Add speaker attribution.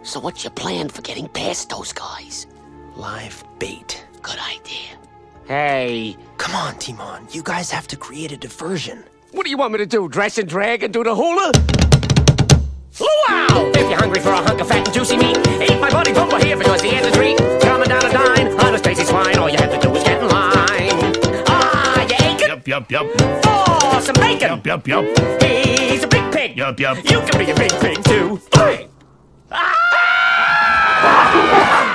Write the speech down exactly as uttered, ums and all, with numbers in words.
Speaker 1: So what's your plan for getting past those guys?
Speaker 2: Live bait.
Speaker 1: Good idea. Hey.
Speaker 2: Come on, Timon. You guys have to create a diversion.
Speaker 1: What do you want me to do? Dress and drag and do the hula?
Speaker 3: Luau! If you're hungry for a hunk of fat and juicy meat, eat my buddy Bumper here because he has a treat. Coming down a dine on a Stacy's swine. All you have to do is get in line. Ah, you ain't good.
Speaker 4: Yup, yup, yup.
Speaker 3: For some bacon.
Speaker 4: Yup, yup, yup.
Speaker 3: He's a big pig.
Speaker 4: Yup, yup.
Speaker 3: You can be a big pig too. Fine. Ah!